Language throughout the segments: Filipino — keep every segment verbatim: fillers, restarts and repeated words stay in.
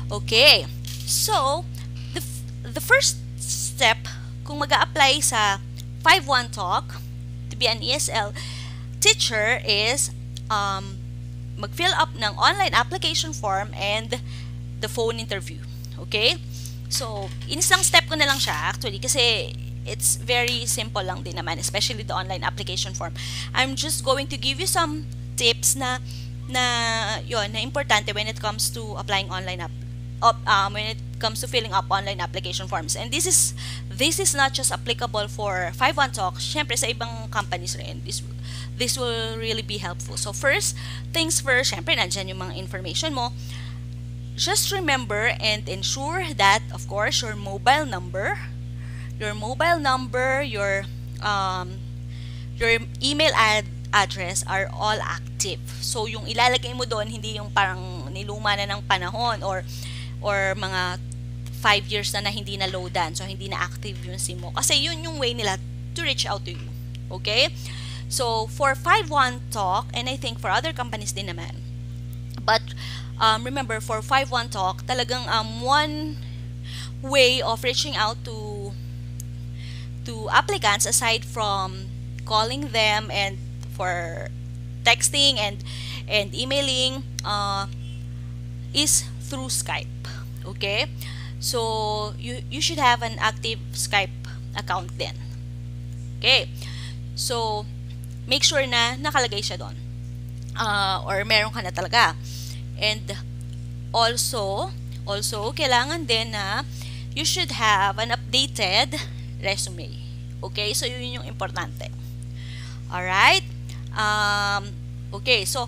Okay. So, the, the first step kung mag-a-apply sa five one Talk to be an E S L teacher is um, mag-fill up ng online application form and the phone interview. Okay? So, inisang step ko na lang siya actually kasi it's very simple lang din naman, especially the online application form. I'm just going to give you some tips na na yon na importante when it comes to applying online app up, um, when it comes to filling up online application forms. And this is this is not just applicable for five one Talk, syempre sa ibang companies rin. This this will really be helpful. So first things first, syempre nandyan yung mga information mo. Just remember and ensure that, of course, your mobile number, your mobile number, your um, your email ad address are all active. So, yung ilalagay mo doon, hindi yung parang niluma na ng panahon or or mga five years na na hindi na loadan. So, hindi na active yung SIM mo. Kasi yun yung way nila to reach out to you. Okay? So, for five one Talk, and I think for other companies din naman, but um, remember, for five one Talk, talagang um, one way of reaching out to to applicants aside from calling them and for texting and and emailing uh, is through Skype. Okay? So, you, you should have an active Skype account then. Okay? So, make sure na nakalagay siya doon. Uh, or meron ka na talaga. And also, also, kailangan din na you should have an updated resume. Okay? So, yun yung importante. Alright? Um, okay, so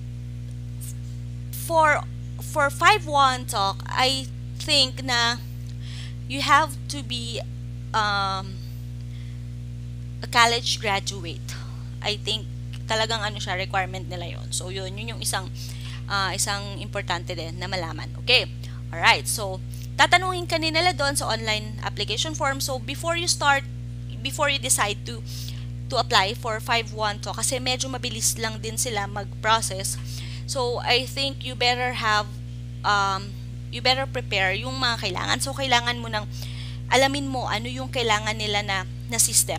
for for five one Talk, I think na you have to be um, a college graduate. I think talagang ano siya, requirement nila yon. So yun, yun yung isang uh, isang importante din na malaman. Okay. Alright, so tatanungin ka nila doon sa online application form. So before you start, before you decide to to apply for five one Talk, kasi medyo mabilis lang din sila mag-process. So, I think you better have, um, you better prepare yung mga kailangan. So, kailangan mo nang alamin mo ano yung kailangan nila na, na system.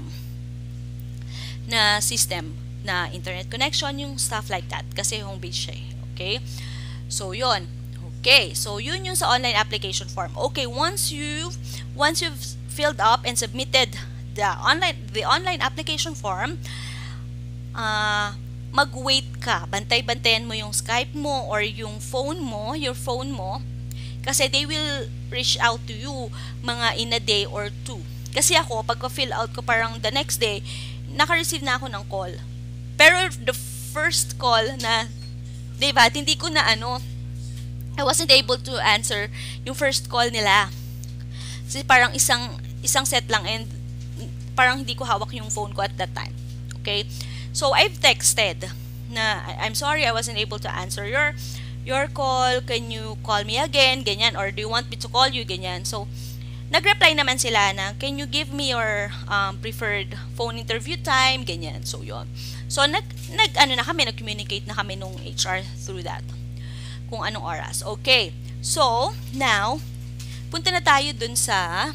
Na system, na internet connection, yung stuff like that. Kasi home base siya. Okay? So, yun. Okay. So, yun yung sa online application form. Okay, once you've, once you've filled up and submitted the online the online application form, uh, mag-wait ka. Bantay-bantayan mo yung Skype mo or yung phone mo, your phone mo, kasi they will reach out to you mga in a day or two. Kasi ako, pagka-fill out ko parang the next day, naka-receive na ako ng call. Pero the first call na, diba, hindi ko na ano, I wasn't able to answer yung first call nila. Kasi parang isang isang set lang and parang hindi ko hawak yung phone ko at that time. Okay? So, I've texted na, I'm sorry, I wasn't able to answer your your call. Can you call me again? Ganyan. Or do you want me to call you? Ganyan. So, nag-reply naman sila na, can you give me your um, preferred phone interview time? Ganyan. So, yon. So, nag, nag, ano na kami, nag-communicate na kami nung H R through that. Kung anong oras. Okay. So, now, punta na tayo dun sa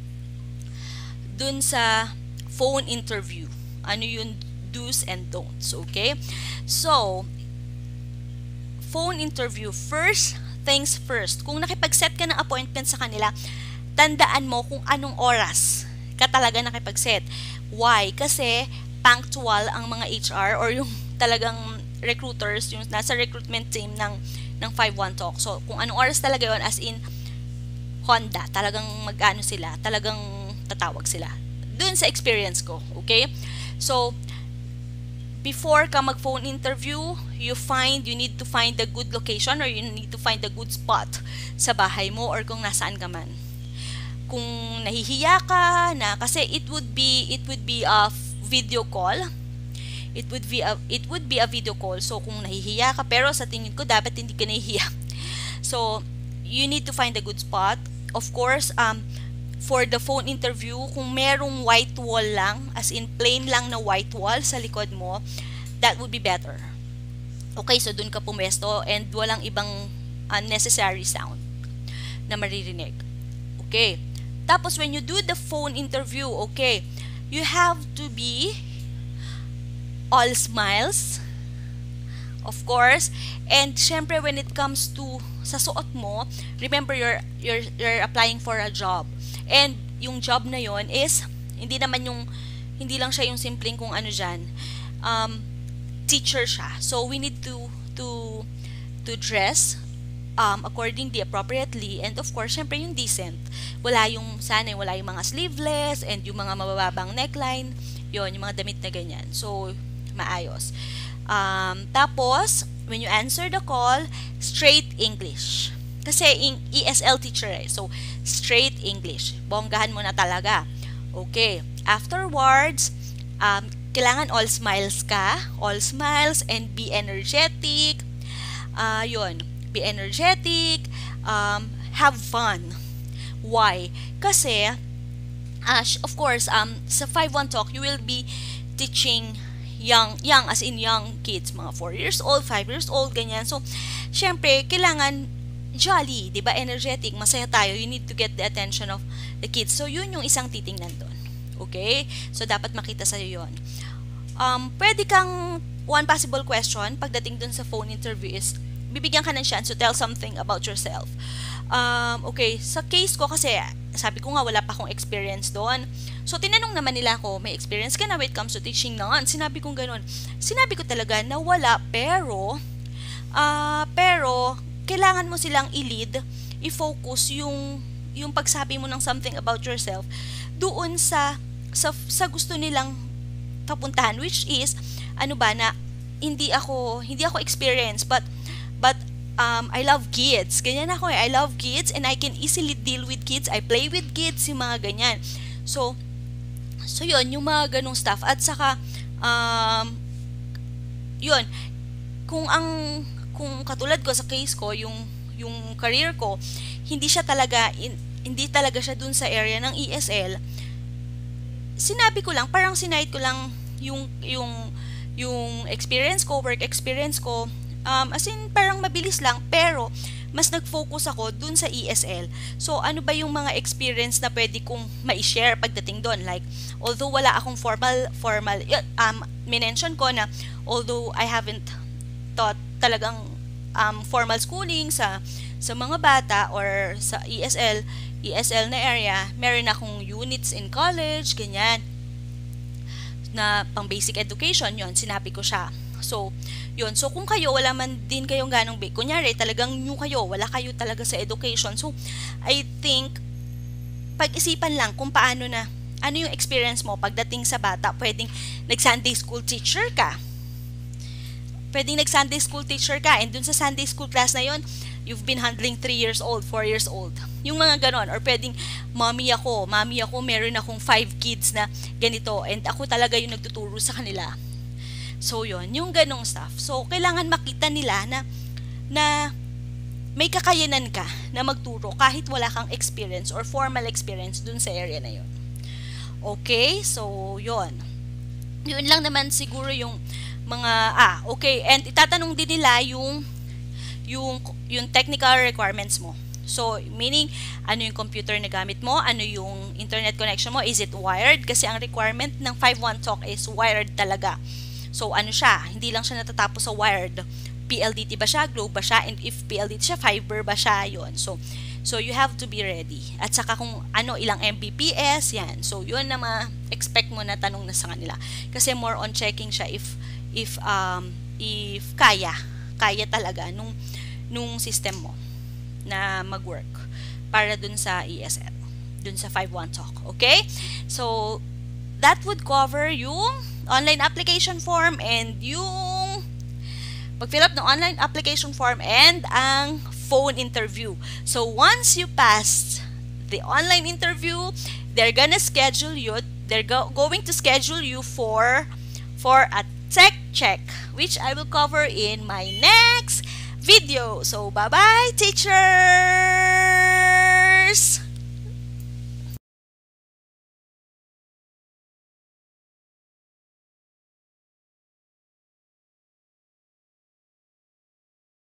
dun sa phone interview. Ano yung do's and don'ts, okay? So, phone interview, first things first. Kung nakipag-set ka ng appointment sa kanila, tandaan mo kung anong oras ka talaga nakipag-set. Why? Kasi punctual ang mga H R or yung talagang recruiters, yung nasa recruitment team ng ng five one Talk. So, kung anong oras talaga yon, as in Honda, talagang mag-ano sila, talagang tatawag sila. Doon sa experience ko, okay? So, before ka mag-phone interview, you find, you need to find the good location or you need to find the good spot sa bahay mo or kung nasaan ka man. Kung nahihiya ka na, kasi it would be, it would be a video call. It would be a, it would be a video call. So, kung nahihiya ka, pero sa tingin ko, dapat hindi ka nahihiya. So, you need to find a good spot. Of course, um, for the phone interview, kung merong white wall lang, as in plain lang na white wall sa likod mo, that would be better. Okay, so dun ka pumesto and walang ibang unnecessary sound. na maririnig. Okay. Tapos, when you do the phone interview, okay, you have to be all smiles, of course. And, syempre, when it comes to sa suot mo, remember, you're, you're, you're applying for a job. And, yung job na yon is, hindi naman yung, hindi lang siya yung simpleng kung ano dyan, um, teacher siya. So, we need to, to, to dress um, accordingly, appropriately, and of course, syempre yung decent. Wala yung, sana wala yung mga sleeveless, and yung mga mabababang neckline, yon yung mga damit na ganyan. So, maayos. Um, tapos, when you answer the call, straight English. Kasi, in E S L teacher eh. So, straight English. Bonggahan mo na talaga. Okay. Afterwards, um, kailangan all smiles ka. All smiles and be energetic. Uh, yun. Be energetic. Um, have fun. Why? Kasi, uh, of course, um, sa five one Talk, you will be teaching young, young as in young kids, mga four years old, five years old, ganyan. So, syempre, kailangan jolly, di ba? Energetic, masaya tayo. You need to get the attention of the kids. So, yun yung isang titingnan doon. Okay? So, dapat makita sa'yo yun. Um, pwede kang, one possible question, pagdating dun sa phone interview is, bibigyan ka ng chance to tell something about yourself. Um, okay, sa case ko kasi, sabi ko nga, wala pa akong experience doon. So, tinanong naman nila ako, may experience ka na when it comes to teaching naman? Sinabi kong ganun. Sinabi ko talaga na wala, pero, uh, pero, kailangan mo silang i-lead, i-focus yung, yung pagsabi mo ng something about yourself doon sa, sa, sa gusto nilang papuntahan, which is, ano ba, na, hindi ako, hindi ako experience, but, but, um, I love kids. Ganyan ako eh. I love kids and I can easily deal with kids. I play with kids, yung mga ganyan. So, so yun, yung mga ganong stuff. At saka, um, yun, kung ang, kung katulad ko sa case ko, yung, yung career ko, hindi siya talaga, in, hindi talaga siya dun sa area ng E S L, sinabi ko lang, parang sinayad ko lang yung, yung, yung experience ko, work experience ko, Um, as in, parang mabilis lang, pero mas nag-focus ako dun sa E S L. So, ano ba yung mga experience na pwede kong ma-share pagdating doon? Like, although wala akong formal, formal, um, minention ko na, although I haven't taught talagang um, formal schooling sa, sa mga bata or sa E S L, E S L na area, meron akong units in college, ganyan, na pang basic education, yon sinabi ko siya. So, yun. So, kung kayo, wala man din kayong ganong big, kunyari, talagang new kayo, wala kayo talaga sa education. So, I think, pag-isipan lang kung paano na, ano yung experience mo pagdating sa bata, pwedeng nag-Sunday school teacher ka. Pwedeng nag-Sunday school teacher ka, and dun sa Sunday school class na yon, you've been handling three years old, four years old. Yung mga ganon. Or pwedeng, mommy ako, mommy ako, meron akong five kids na ganito, and ako talaga yung nagtuturo sa kanila. So, yun, yung ganong stuff. So, kailangan makita nila na, na may kakayanan ka na magturo kahit wala kang experience or formal experience dun sa area na yun. Okay? So, yun. Yun lang naman siguro yung mga, ah, okay. And itatanong din nila yung, yung, yung technical requirements mo. So, meaning, ano yung computer na gamit mo? Ano yung internet connection mo? Is it wired? Kasi ang requirement ng five one Talk is wired talaga. So, ano siya? Hindi lang siya natatapos sa wired. P L D T ba siya? Globe ba siya? And if P L D T siya, fiber ba siya? Yun. So, so you have to be ready. At saka kung ano, ilang M B P S, yan. So, yun na ma-expect mo na tanong na sa kanila. Kasi more on checking siya if, if, um, if kaya. Kaya talaga nung, nung system mo na mag-work para dun sa E S L. Dun sa five one Talk. Okay? So, that would cover yung online application form and yung pag-fill up ng online application form and ang phone interview. So, once you pass the online interview, they're gonna schedule you, they're go going to schedule you for, for a tech check, which I will cover in my next video. So, bye-bye, teachers!